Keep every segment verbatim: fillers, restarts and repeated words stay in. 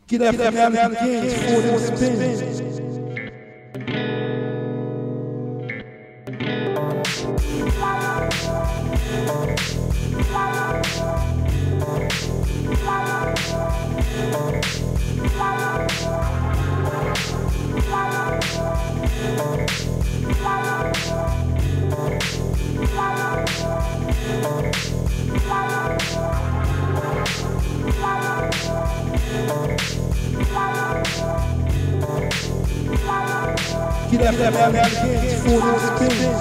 Get up and have it again for them spins. Get up and have it again for them spins.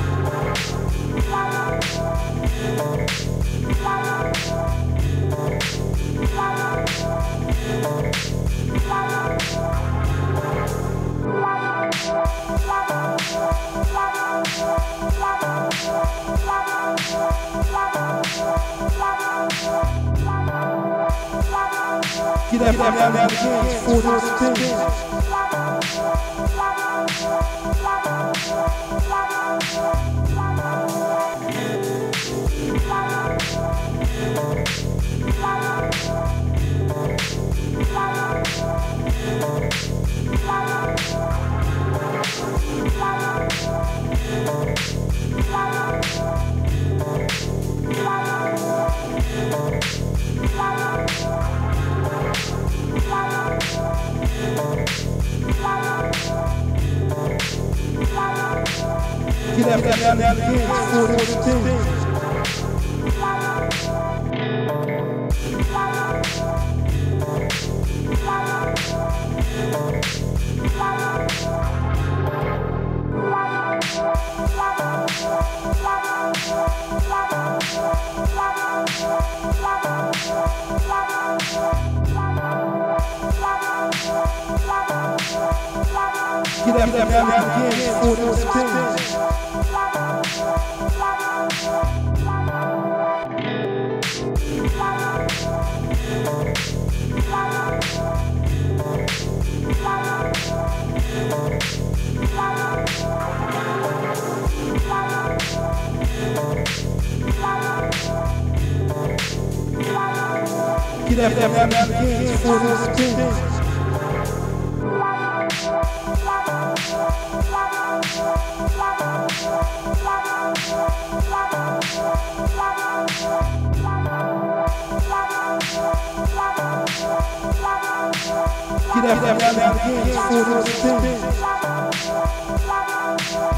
Get up and have it again for them spins. Get up and have it again for them spins. Get up and have it again for them spins. Get up and have it again for them spins. Get up and have it again for them spins.